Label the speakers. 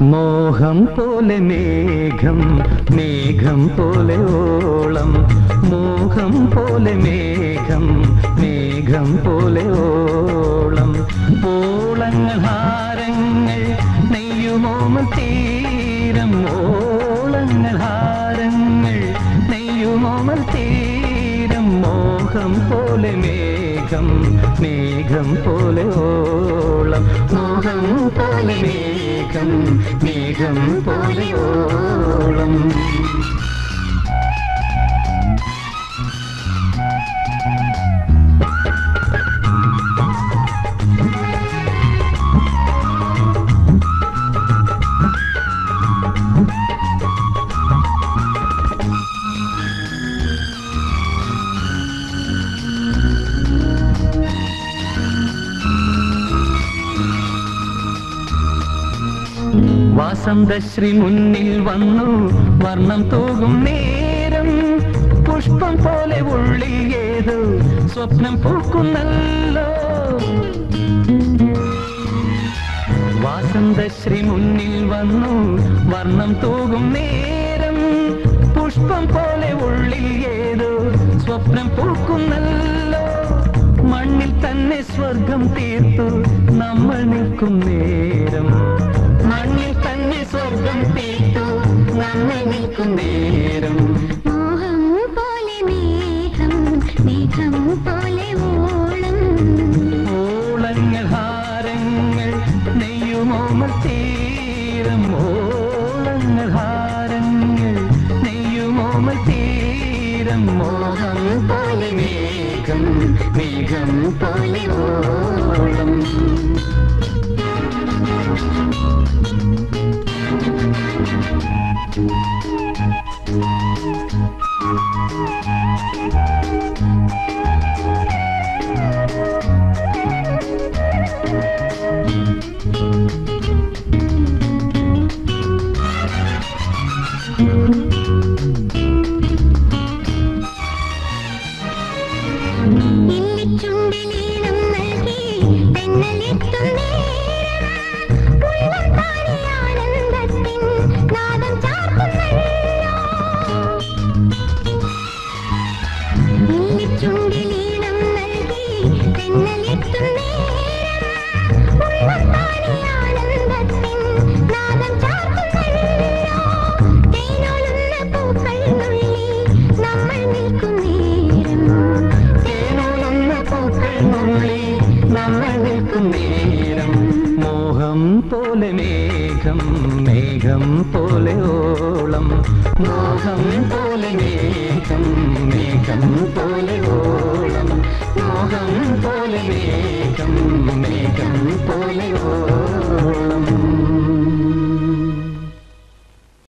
Speaker 1: മോഹം പോലെ മേഘം, മേഘം പോലെ ഓളം. മോഹം പോലെ മേഘം, മേഘം പോലെ ഓളം. ഓളങ്ങൾ ഹാരങ്ങൾ നെയ്യുമോമൽ തീരം. ഓളങ്ങൾ ഹാരങ്ങൾ നെയ്യുമോമൽ തീരം. മോഹം പോലെ മേഘം, മേഘം പോലെ ഓളം. മോഹം പോലെ മേഘം, മേഘം പോലെ ഓളം. വസന്തശ്രീ മുന്നിൽ വന്നു വർണ്ണം തൂകും നേരം. പുഷ്പം പോലെ ഉള്ളിൽ ഏതോ സ്വപ്നം പൂക്കുന്നല്ലോ. വസന്തശ്രീ മുന്നിൽ വന്നു വർണ്ണം തൂകും നേരം. പുഷ്പം പോലെ ഉള്ളിൽ ഏതോ സ്വപ്നം പൂക്കുന്നല്ലോ. മണ്ണിൽ തന്നെ സ്വർഗം തീർത്തു നമ്മൾ നിൽക്കും നേരം. മണ്ണിൽ തന്നെ സ്വർഗം തീർത്തു നമ്മൾ നിൽക്കും നേരം.
Speaker 2: മോഹം പോലെ മേഘം, മേഘം പോലെ ഓളം.
Speaker 1: ഓളങ്ങൾ ഹാരങ്ങൾ നെയ്യുമോമൽ തീരം. ഓളങ്ങൾ ഹാരങ്ങൾ നെയ്യുമോമൽ തീരം. മോഹം പോലെ മേഘം, മേഘം പോലെ ഓളം.
Speaker 2: ഇല്ലിച്ചുണ്ടിലീണം നൽകി തെന്നലെത്തും നേരം. ഉള്ളം താനെ ആനന്ദത്തിൻ നാദം ചാർത്തുന്നല്ലോ. ഇല്ലിച്ചുണ്ടിലീണം നൽകി തെന്നലെത്തും നേരം. ഉള്ളം താനെ ആനന്ദത്തിൻ നാദം ചാർത്തുന്നല്ലോ. തേനൊഴുന്ന പൂക്കൾ നുള്ളി നമ്മൾ നിൽക്കും നേരം.
Speaker 1: നമ്മൾ നിൽക്കും നേരം. മോഹം പോലെ മേഘം, മേഘം പോലെ ഓളം. മോഹം പോലെ മേഘം, മേഘം പോലെ